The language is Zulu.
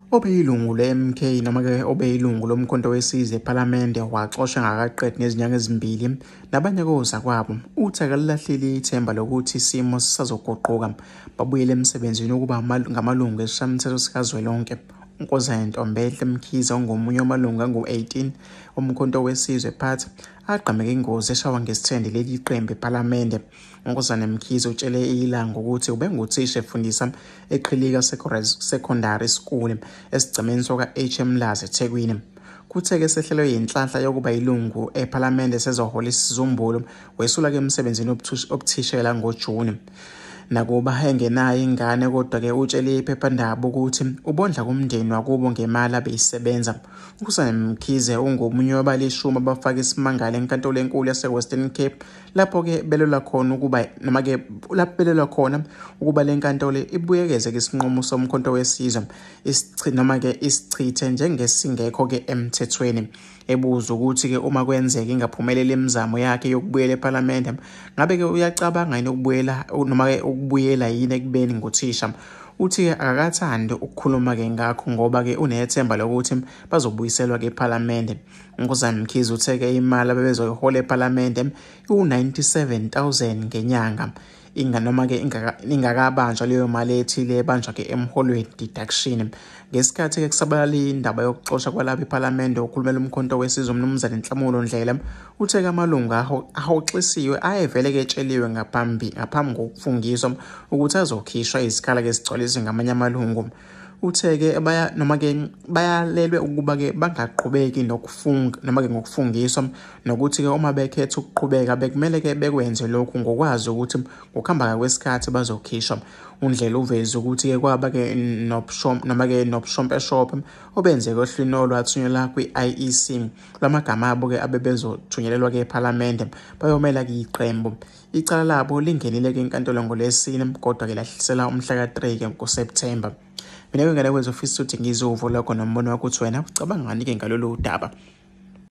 Obeyilungu le-MK noma-ke obeyilungu lomkhonto wesizwe ephalamende waxoshwa ngakaqedi nezinyanga ezimbili nabanye kozakwabo uthi akalilahlile ithemba lokuthi isimo sisazoguquka babuyele emsebenzini ukuba ngamalungu esishayamthetho sikazwelonke. uNkosazana Ntombehle Mkhize ongomunye wamalungu angu-18 omkhonto wesizwe phathi agqameke ingozi eshawa ngesithende leli qembu ephalamende. uNkosazana Mkhize utshele Ilanga ukuthi ubenguthisha efundisa eQhilika Secondary School esigcemeni soka-HM Mlazi eThekwini. Kuthe-ke sehlelwe yinhlanhla yokuba yilungu ephalamende sezohola isizumbulu wesula-ke emsebenzini obuthishela ngoJuni. Nakuba engenayo ingane kodwa-ke utshele iphephandaba ukuthi ubondla kumndeni wakubo ngemali abeyisebenza. uNkosazana Mkhize ungomunye wabalishumi abafaka isimangalo enkantolo enkulu yase-Western Cape lapho-ke belelwa khona ukuba le nkantolo ibuyekeze isinqumo somkhonto wesizwe isichithe njengesingekho-ke emthethweni. Ebuza ukuthi-ke uma kwenzeka ingaphumeleli imizamo yakhe yokubuyela ephalamende ngabe-ke uyacabanga yini ukubuyela yini ekubeni nguthisha. Uthi akakathandi ukukhuluma-ke ngakho ngoba-ke unethemba lokuthi bazobuyiselwa-ke ephalamende. uNkosazana Mkhize uthe-ke imali abebezoyihola ephalamende ku-97,000 ngenyanga. Noma-ke ingakabanjwa leyo mali ethile ebanjwa-ke emholweni deduction. Ngesikhathi-ke kusabalala indaba yokuxoshwa kwalabo ephalamende ukhulumela umkhonto wesizwe uMnumzane Nhlamulo Ndlela uthe-ke amalungu ahoxisiwe ayevele-ke etsheliwe ngaphambi kokufungiswa ukuthi azokhishwa izikhala-ke zigcwaliswe ngamanye amalungu. Uthe-ke bayalelwe ukuba-ke bangaqhubeki ngokufungiswa nokuthi-ke uma bekhetha ukuqhubeka bekumele-ke bekwenze lokhu ngokwazi ukuthi ngokuhamba kwesikhathi bazokhishwa. uNdlela uveze ukuthi-ke kwaba-ke nobushompe obenzeke ohlwini olwathunyelwa kwi-IEC. Lamagama abo-ke abebezothunyelelwa-ke ephalamende bayomela-ke iqembu. Icala labo lingenile-ke enkantolo ngoLwesine kodwa-ke lahlisela umhla ka-3 kuSepthemba. Mina ngeke ofisa ukuthi ngizovula khona umbono wakho uthi wena ucabanga ngani-ke ngalolu daba.